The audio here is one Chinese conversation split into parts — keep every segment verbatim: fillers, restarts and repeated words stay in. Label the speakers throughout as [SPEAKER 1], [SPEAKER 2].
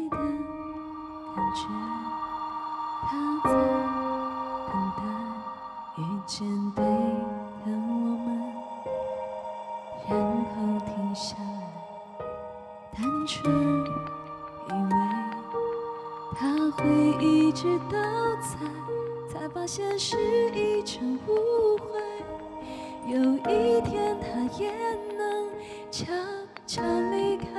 [SPEAKER 1] 的感觉，他在等待遇见对的我们，然后停下来，单纯以为他会一直都在，才发现是一场误会。有一天他也能悄悄离开。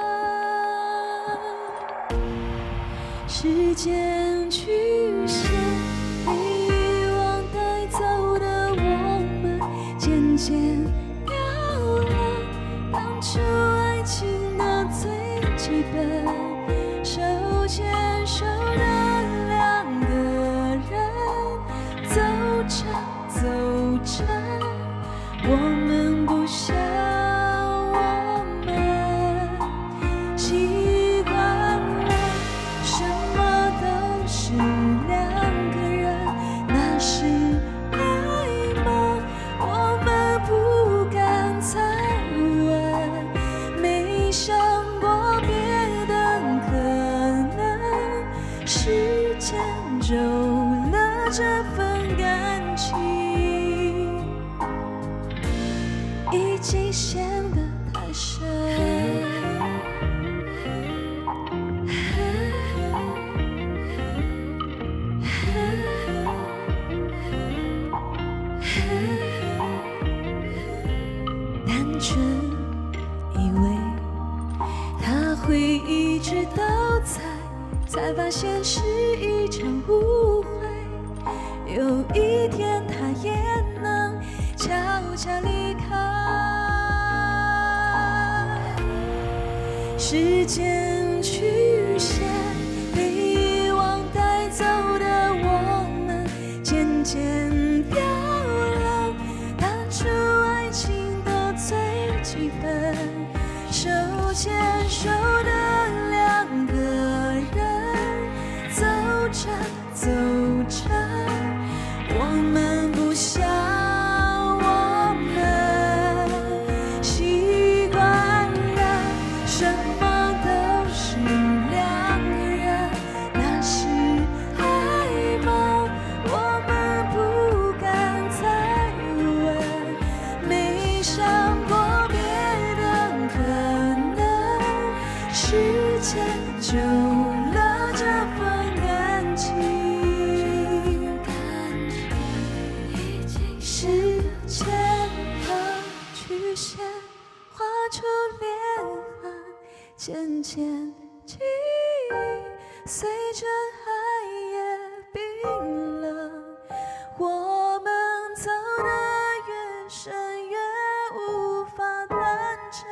[SPEAKER 1] 时间曲线被遗忘带走的我们，渐渐掉了当初爱情的最基本。手牵手的两个人，走着走着，我们不想我们习惯了，什么都是两个人，那是爱吗？我们不敢再问，没想过别的可能，时间久了这份感情已经陷得太深。单纯以为他会一直都在，才发现是一场误会。有一天他也能悄悄离开。时间曲线被遗忘带走的我们，渐渐掉了当初爱情的最基本。手牵手的两个人，走着走着，我们不想我们习惯了，什么都是两个人，那是爱吗？我们不敢再问，没想过别的可能，时间久了这份感情时间的曲线画出裂痕，渐渐记忆随着海也冰冷。我们走得越深越无法坦诚，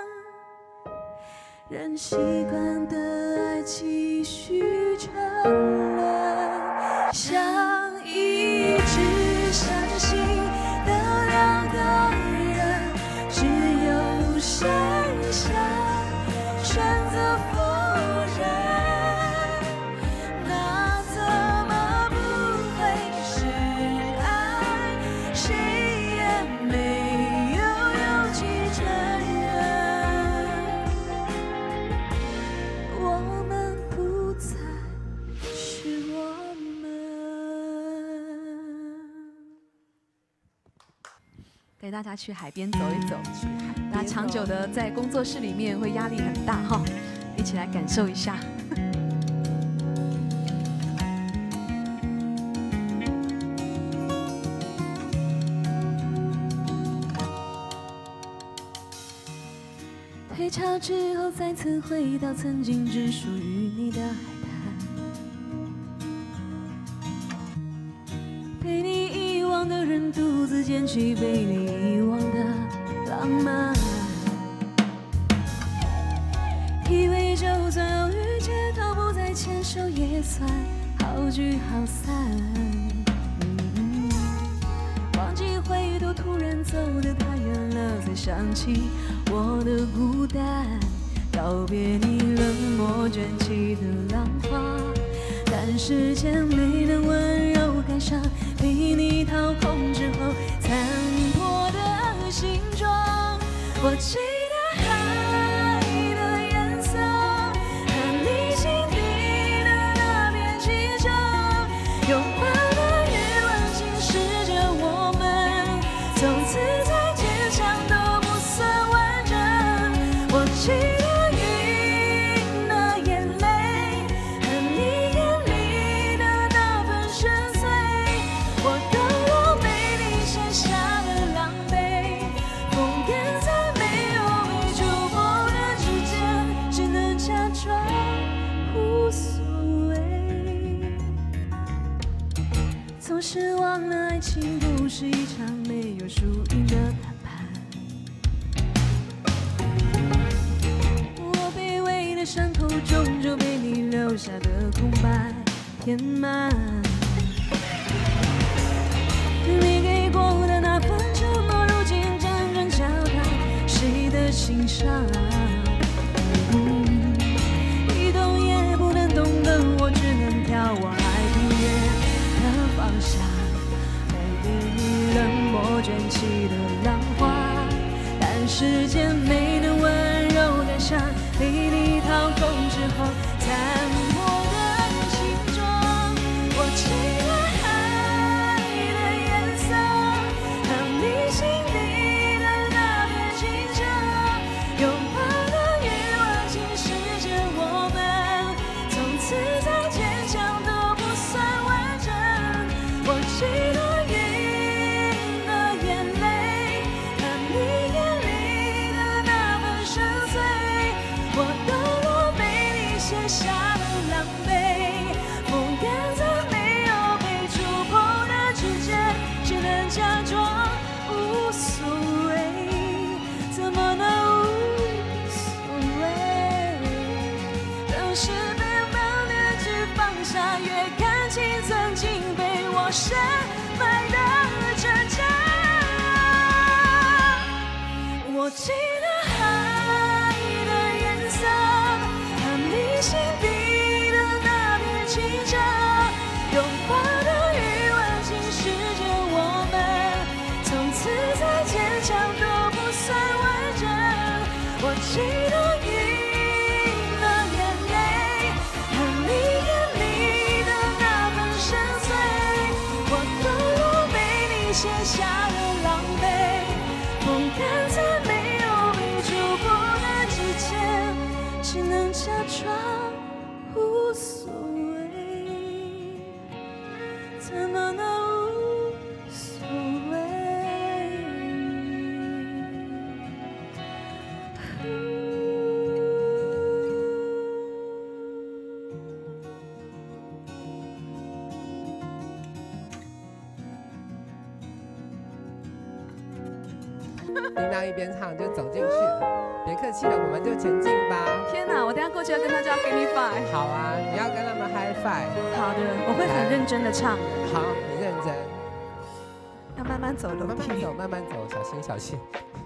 [SPEAKER 1] 任习惯的爱继续沉沦，像一直相信的两个人，只有剩下选择否认。那怎么不会是爱？谁也没有勇气承认，我们不再是我们。
[SPEAKER 2] 带大家去海边走一走，那长久的在工作室里面会压力很大哈，一起来感受一下。
[SPEAKER 1] 退潮之后，再次回到曾经只属于你的海滩，被你遗忘的人独自捡起被你遗忘的浪漫，以为就算偶遇街头不再牵手，也算好聚好散。嗯，忘记回头，突然走得太远了，才想起我的孤单，告别你冷漠卷起的浪花，但时间没能温柔感伤，被你掏空之后残破的形状。我记得海的颜色和你。 不是忘了爱情不是一场没有输赢的谈判。我卑微的伤口终究被你留下的空白填满。你给过的那份承诺，如今辗转敲打谁的心上？嗯，一动也不能动的我，只能眺望海平面的方向，面对你冷漠卷起的浪花。但时间没能温柔感伤，被你掏空之后残破的形状。我记得海的颜色和你心底的那片清澈，拥抱的余温侵蚀着我们，从此再坚强都不算完整。我记得云的眼泪和你眼里的那份深邃，我的落被你写下了狼狈，风干在没有被触碰的指尖，只能假装无所谓，怎么能无所谓？等时变慢越去放下，越看清曾经被我深埋的挣扎。我记得海的颜色和你心底的那片清澈，拥抱的余温侵蚀着我们，从此再坚强都不算完整。我记得云的眼泪和你眼里的那份深邃，我的路被你写下了狼狈，风干在没有被触碰的指尖，只能假装无所谓，怎么能无所谓？
[SPEAKER 3] 叮当一边唱就走进去了，别客气了，我们就前进吧。
[SPEAKER 2] 天哪，我等下过去要跟他叫 Give me five。
[SPEAKER 3] 好啊，你要跟他们 high five。
[SPEAKER 2] 好的，我会很认真的唱的，
[SPEAKER 3] 好，你认真，
[SPEAKER 2] 要慢慢走楼梯。
[SPEAKER 3] 慢慢走，慢慢走，小心小心。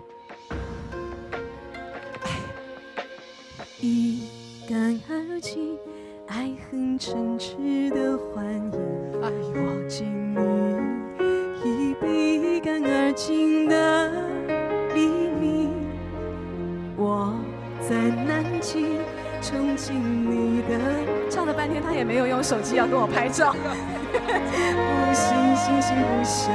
[SPEAKER 1] 一干而尽，爱恨嗔痴的欢迎，
[SPEAKER 3] 哎呦，
[SPEAKER 1] 握紧你已笔干而尽的黎明。我在南京憧憬你的，
[SPEAKER 2] 唱了半天，他也没有用手机要跟我拍照。
[SPEAKER 1] 不信星星不相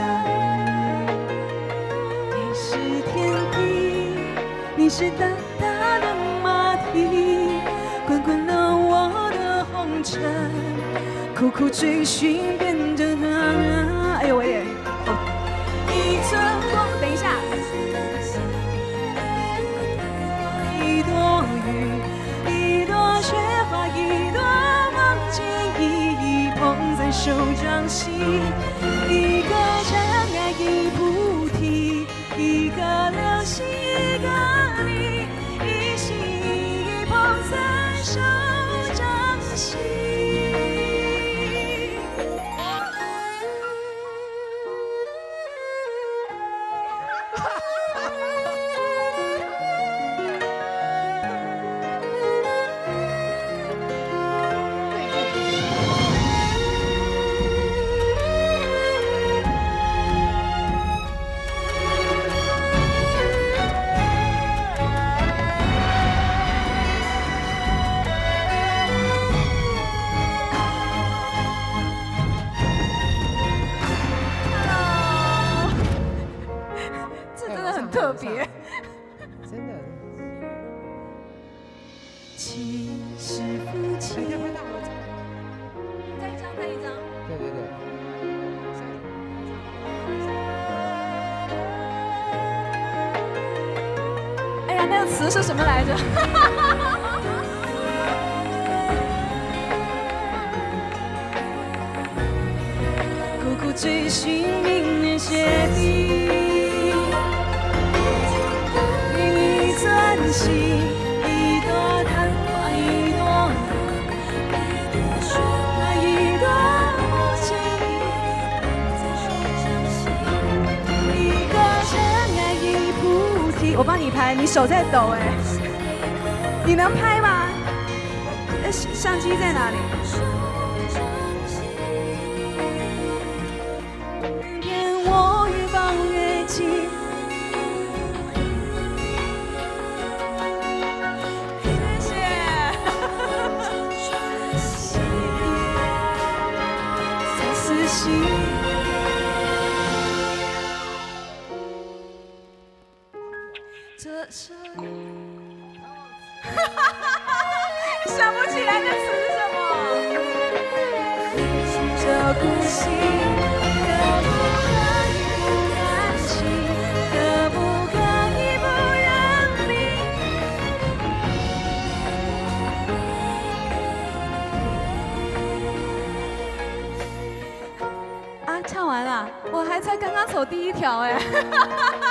[SPEAKER 1] 依，你是天地，你是大大的马蹄，滚滚了我的红尘，苦苦追寻变成啊，哎呦我也，哦，一寸光，等一下，一朵云，一朵雪花，一朵梦境，一捧在手掌心，一个尘埃，一菩提，一个流星，一个你，一心一捧在手掌心。
[SPEAKER 2] 这真的很特别。
[SPEAKER 3] 真的。
[SPEAKER 1] 其实夫妻
[SPEAKER 3] 哎，要不要让我唱？
[SPEAKER 2] 再一张，再一张。
[SPEAKER 3] 对对对。
[SPEAKER 2] 哎呀，那个词是什么来着？
[SPEAKER 1] 苦苦最寻觅的血滴，你专心，一朵昙花，一朵花，一朵情，一个尘埃，一菩提。我帮你拍，你手在抖哎，你能拍吗？呃，相机在哪里？ 这首，想不起来的词是什么？这呼吸可不可以不甘心？可不可以不认命？啊，唱完了，我还才刚刚走第一条哎。